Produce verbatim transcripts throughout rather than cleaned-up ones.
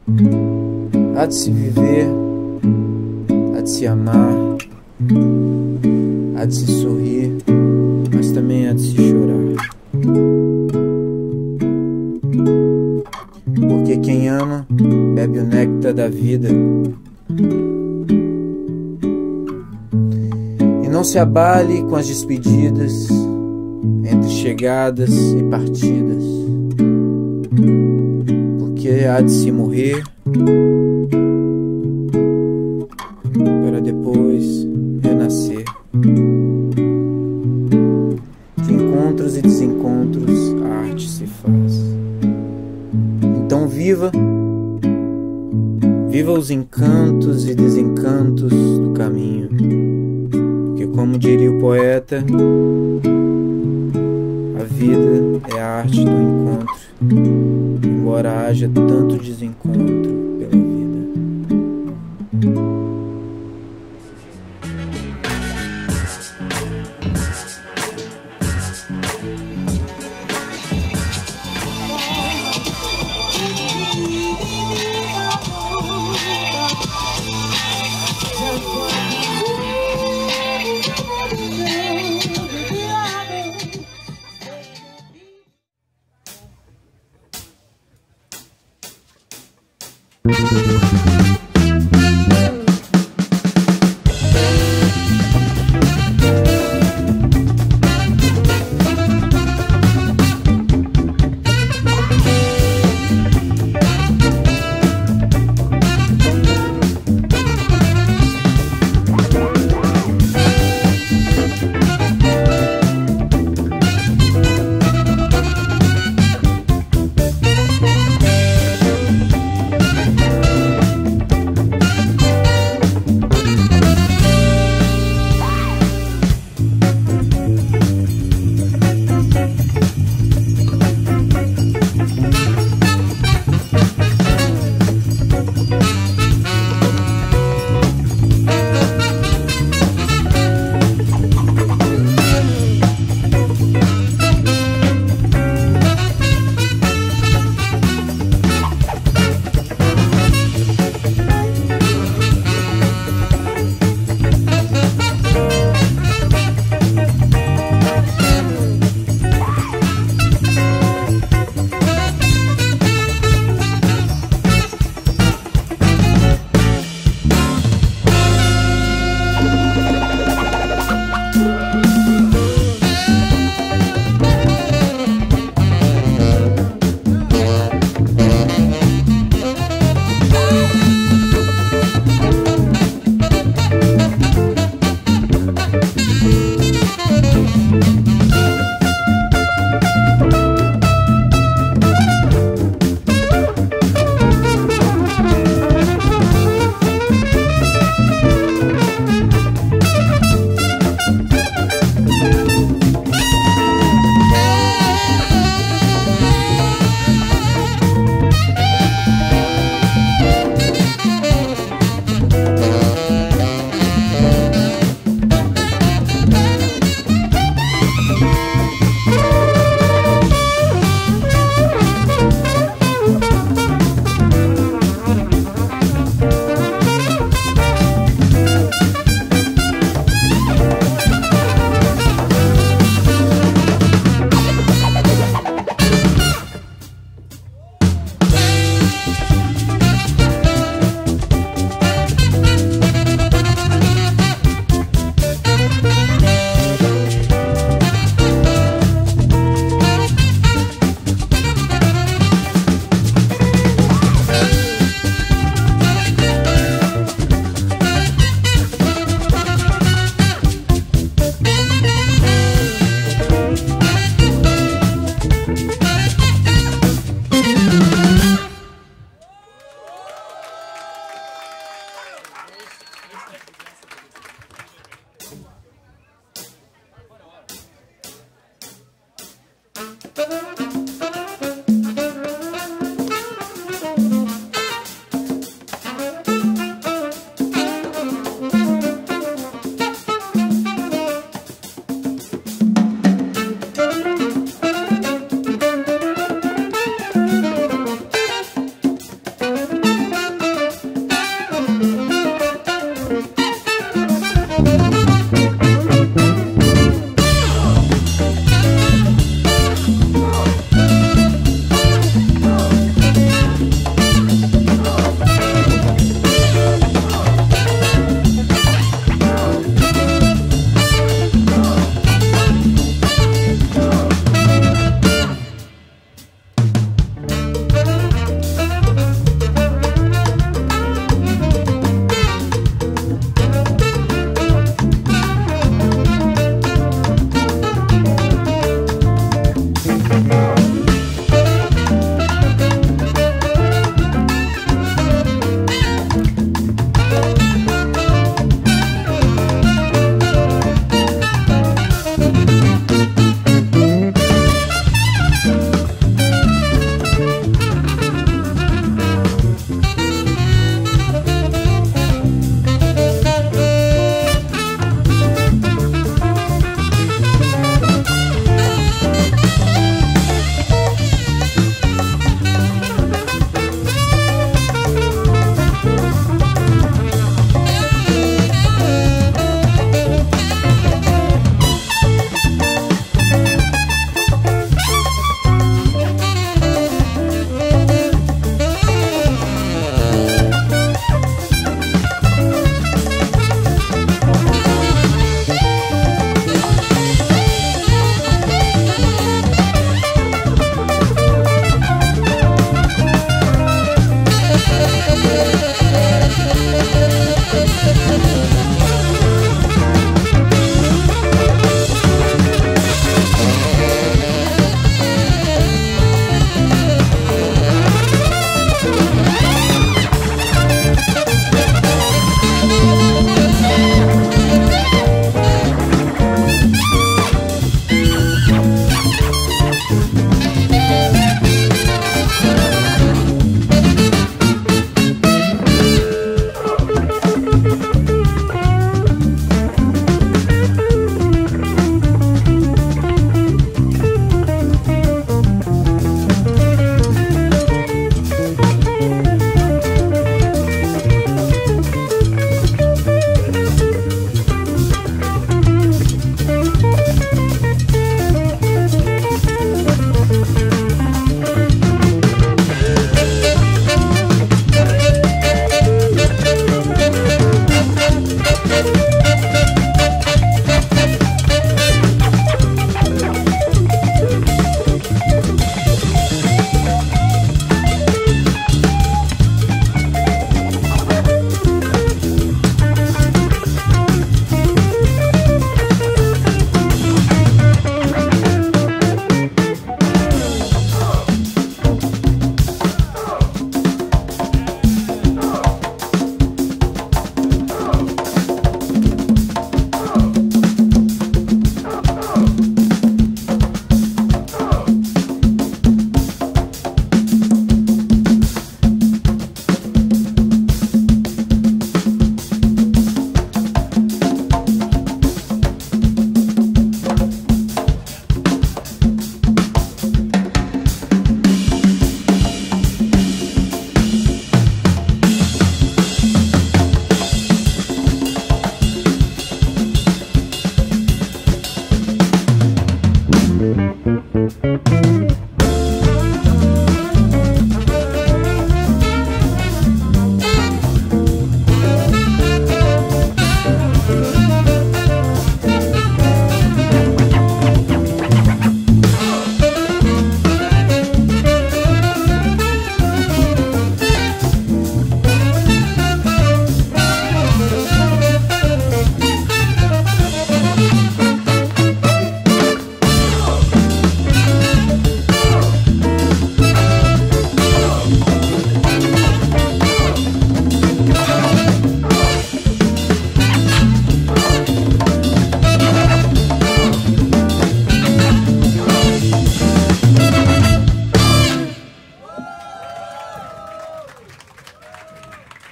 Há de se viver, há de se amar, há de se sorrir, mas também há de se chorar. Porque quem ama bebe o néctar da vida e não se abale com as despedidas entre chegadas e partidas, porque há de se morrer para depois renascer. De encontros e desencontros a arte se faz. Então viva, viva os encantos e desencantos do caminho, porque como diria o poeta, a vida é a arte do encontro, embora haja tanto desencontro pela vida.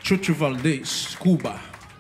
Chucho Valdez, Cuba.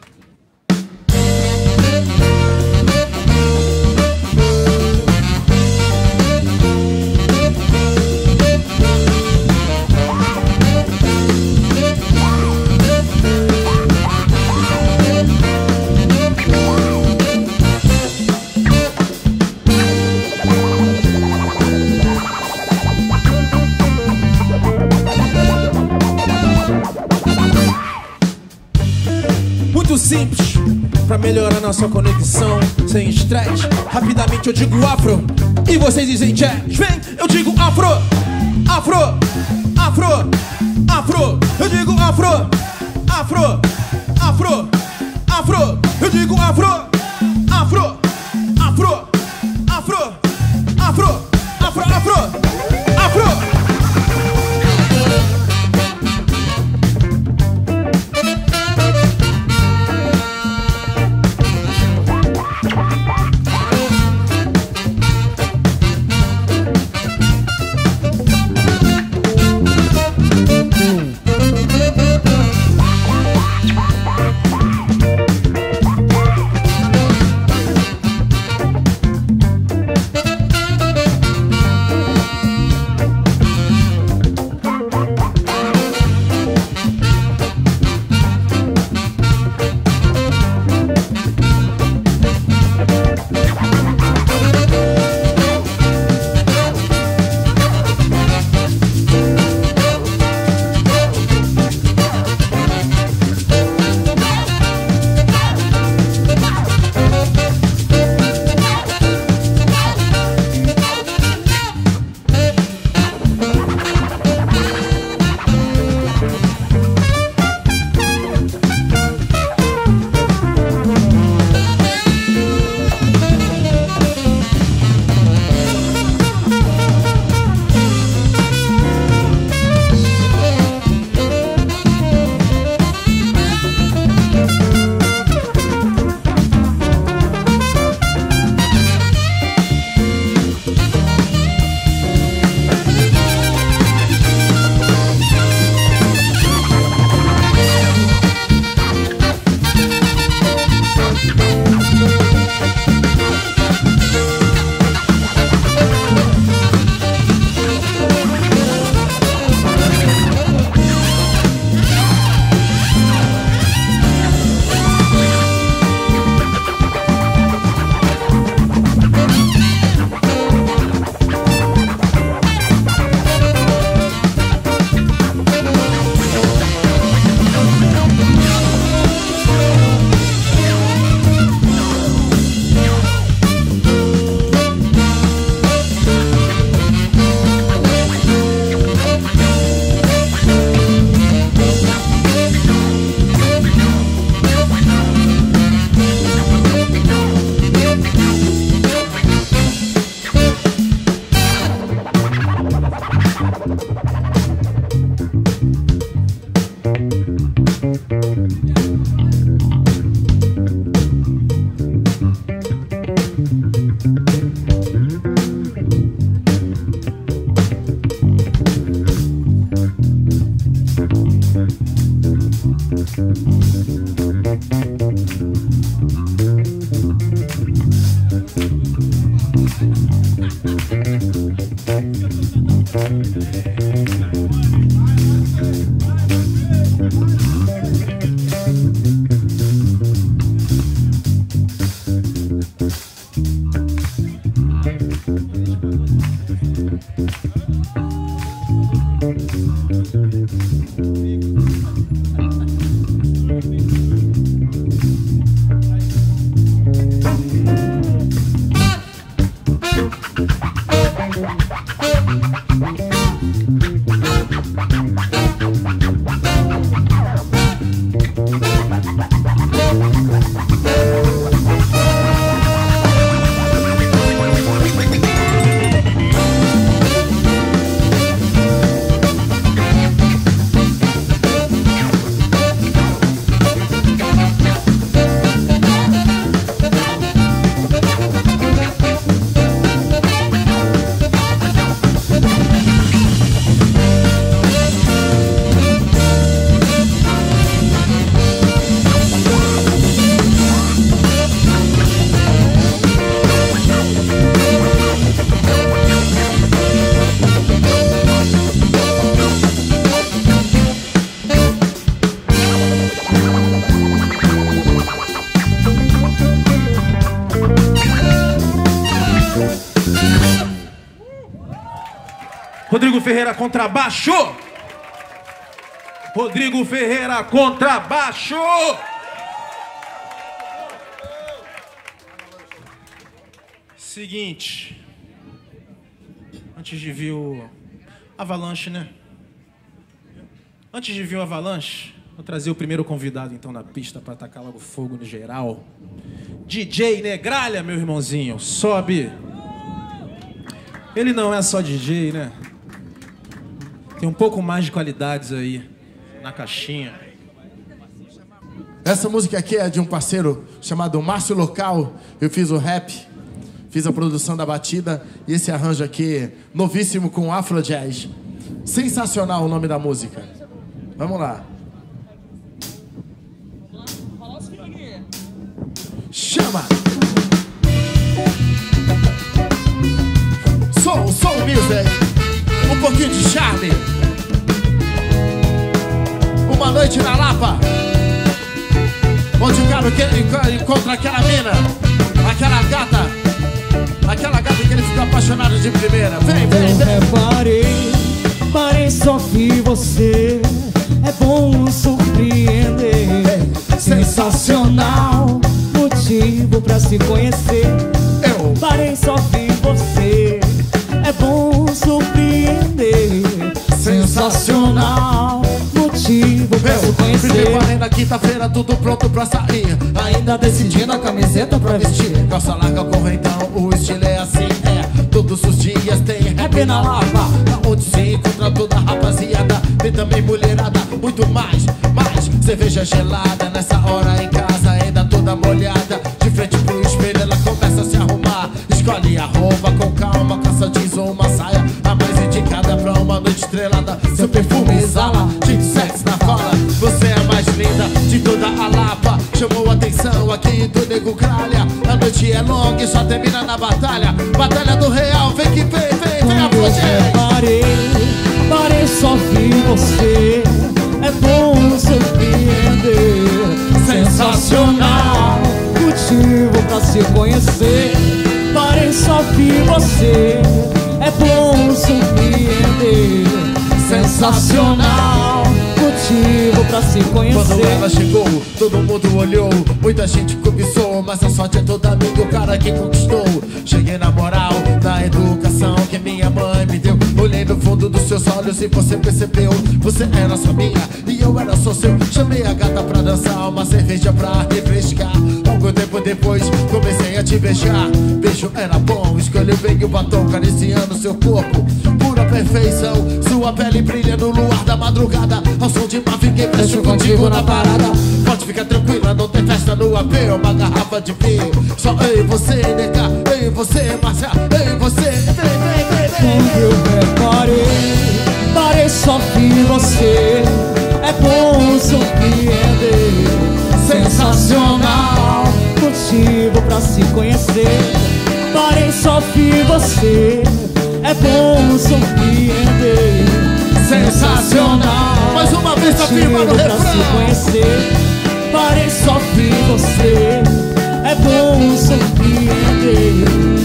Simples, pra melhorar nossa conexão, sem estresse. Rapidamente eu digo afro e vocês dizem jazz. Vem, eu digo afro, afro, afro, afro. Eu digo afro, afro, afro, afro. Eu digo afro, afro, afro, afro, afro, afro, afro, afro. Rodrigo Ferreira, contrabaixo. Rodrigo Ferreira, contrabaixo. Seguinte. Antes de vir o Avalanche, né? Antes de vir o Avalanche, vou trazer o primeiro convidado, então, na pista para atacar logo fogo no geral. D J Negralha, meu irmãozinho, sobe. Ele não é só D J, né? Tem um pouco mais de qualidades aí na caixinha. Essa música aqui é de um parceiro chamado Márcio Local. Eu fiz o rap, fiz a produção da batida e esse arranjo aqui, novíssimo com Afro Jazz. Sensacional o nome da música. Vamos lá. Chama! Soul, soul music. Um pouquinho de charme. Uma noite na Lapa, onde o cara que encontra aquela mina, aquela gata, aquela gata que ele fica apaixonado de primeira. Vem, vem, vem. Eu reparei, parei, só vi você. É bom surpreender. Hey, sensacional, motivo pra se conhecer. Eu parei, só vi você. É bom surpreender. Sensacional, motivo pra se conhecer. Preparei na quinta-feira, tudo pronto pra sair. Ainda decidindo a camiseta pra vestir. Calça larga, correntão, o estilo é assim, é. Todos os dias tem rap na Lapa, onde se encontra toda a rapaziada. Tem também mulherada, muito mais, mais. Cerveja gelada, nessa hora em casa ainda toda molhada. De frente pro espelho ela começa a se arrumar. Escolhe a roupa com calma, calça jeans ou uma saia, a mais indicada pra uma noite estrelada. Seu perfume exala, cheio de sexo na fala. Você é a mais linda de toda a Lapa. Chamou a atenção aqui do Nego Gralha. A noite é longa e só termina na batalha. Batalha do Real, vem que vem, vem, vem a fugir. Parei, parei, só vi você. É bom surpreender. Sensacional, motivo pra se conhecer. Parei, só vi você. É bom surpreender. Sensacional, motivo pra se conhecer. Quando ela chegou, todo mundo olhou. Muita gente cobiçou, mas a sorte é toda minha, o cara que conquistou. Cheguei na moral, na educação que minha mãe me deu. Olhei no fundo dos seus olhos e você percebeu. Você era só minha e eu era só seu. Chamei a gata pra dançar, uma cerveja pra refrescar. Pouco tempo depois comecei a te beijar. Beijo era bom, escolhi bem o batom, acariciando seu corpo. Pura perfeição, sua pele brilha no luar da madrugada. Ao som de Marvin Gaye, fecho contigo na parada. Pode ficar tranquila, não tem festa no A P. Uma garrafa de vinho, só eu e você, nega. Eu e você, Marcia, eu e você. Vem, vem, vem, vem. Quando eu reparei, parei, só vi você. É bom surpreender. Sensacional, motivo pra se conhecer. Parei, só vi você. É bom surpreender. Sensacional. Mais uma vez afirma no pra se refrão. conhecer. Parei, só vi você. É bom surpreender.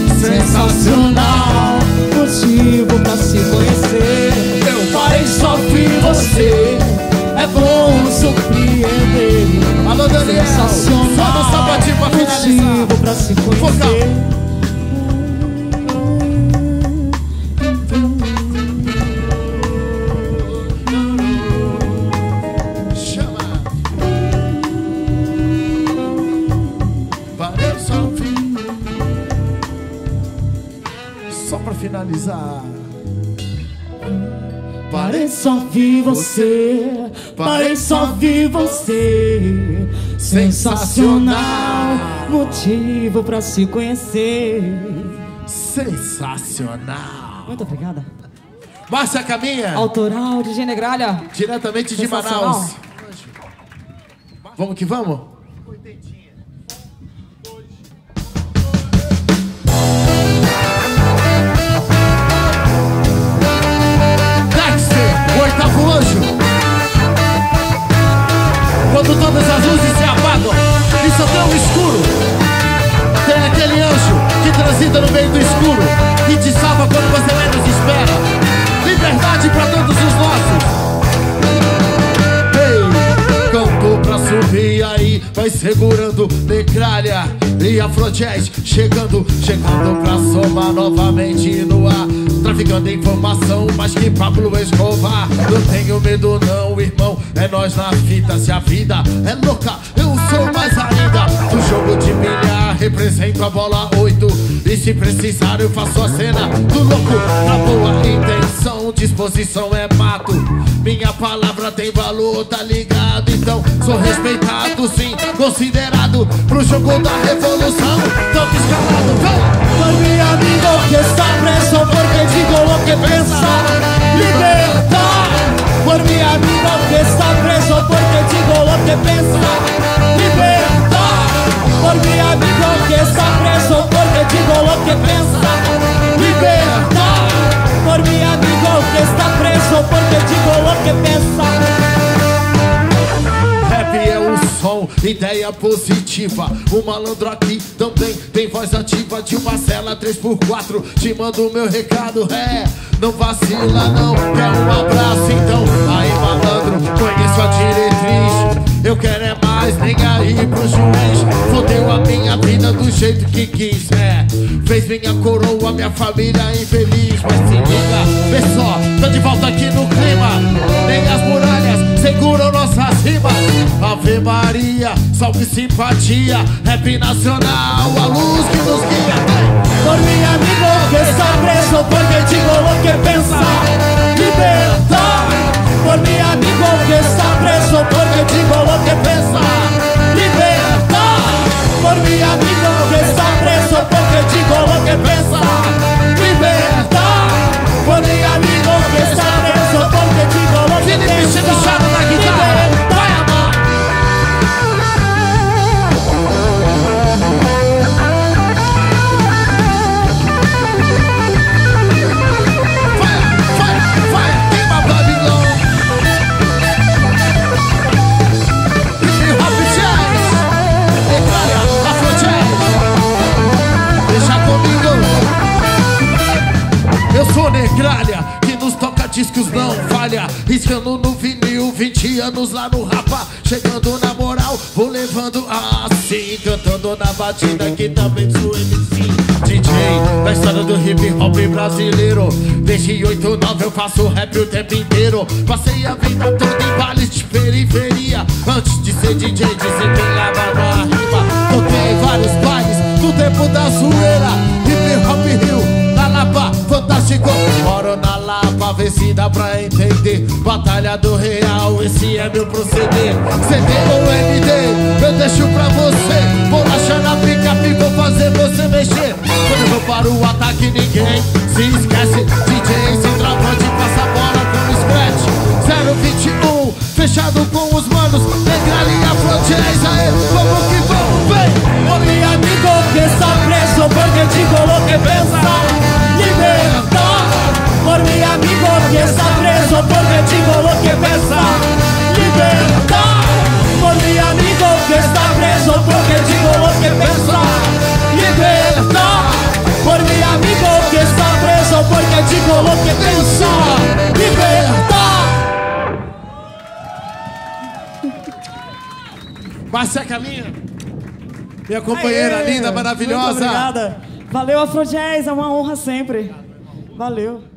Sensacional, motivo pra se conhecer. Eu parei, só vi você. É bom surpreender. Alô, Daniel, sensacional, só no sapatinho pra finalizar. motivo pra se conhecer. Focal. Finalizar. Parei, só vi você. Parei, só vi você. Sensacional, motivo pra se conhecer. Sensacional. Muito obrigada. Márcia Caminha, autoral de G Negralha, diretamente de Manaus. Vamos que vamos? Oitavo anjo. Quando todas as luzes se apagam e só tem um escuro, tem aquele anjo que transita no meio do escuro e te salva quando você menos espera. liberdade pra todos os nossos. Ei, cantou pra subir aí, vai segurando Necralha e Afrojazz chegando, chegando pra somar novamente no ar. Traficando informação, mas que Pablo Escobar. Não tenho medo não, irmão, é nós na fita. Se a vida é louca, eu sou mais ainda. No jogo de bilhar, represento a bola oito. E se precisar eu faço a cena do louco. Na boa intenção, disposição é mato. Minha palavra tem valor, tá ligado? Então sou respeitado sim, considerado pro jogo da revolução. Tô escalado, vai! Por mi amigo que está preso porque digo lo que piensa. Libertad. Por mi amigo que está preso porque digo lo que piensa. Libertad. Por mi amigo que está preso porque digo lo que piensa. Libertad. Por mi amigo que está preso porque digo lo que piensa. Rap é o som, ideia positiva. O malandro aqui também tem voz ativa. De uma cela três por quatro, te mando meu recado. É, não vacila não, quer um abraço então. Aí malandro, conheço a diretriz. Eu quero é mais, nem aí pro juiz. Fodeu a minha vida do jeito que quis. É, fez minha coroa, minha família infeliz. Mas se liga, vê só, tô de volta aqui no clima. Nem as muralhas seguram nossas rimas. Ave Maria, salve simpatia. Rap nacional, a luz que nos guia. Por mi amigo que está preso porque digo lo que piensa. Libertad. Por mi amigo que está preso porque digo lo que piensa. Libertad. Por mi amigo que está preso porque digo lo que piensa. Libertad. Por mi amigo que está preso porque digo lo que piensa. Libertad. Eu sou Necralha, que nos toca discos não falha. Riscando no vinil, vinte anos lá no rapa. Chegando na moral, vou levando assim. Cantando na batida que também sou M C D J da história do hip hop brasileiro. Desde oito nove eu faço rap o tempo inteiro. Passei a vida toda em vales de periferia. Antes de ser D J, desempenhava na rima. Toquei vários bailes no tempo da zoeira. Hip hop Rio, na Lapa, fantástico. Moro na Lapa, vê se dá pra entender. Batalha do Real, esse é meu proceder. C D ou M D, eu deixo pra você. Vou achar na picape, vou fazer você mexer. Quando eu vou para o ataque, ninguém se esquece. D J sem travante, passa a bola com scratch. Zero vinte e um, fechado com os manos. Necralha e Afrojazz, aê, vamos que vamos, vem! Por mi amigo que está preso porque digo lo que piensa. Libertad. Por mi amigo que está preso porque digo lo que piensa. Libertad. Por mi amigo que está preso porque digo lo que piensa. Libertad. Por mi amigo que está preso porque digo lo que piensa. Libertad. Marcia Caminha, minha companheira Aê, linda, maravilhosa. Muito obrigada. Valeu, Afrojazz, é uma honra sempre. Valeu.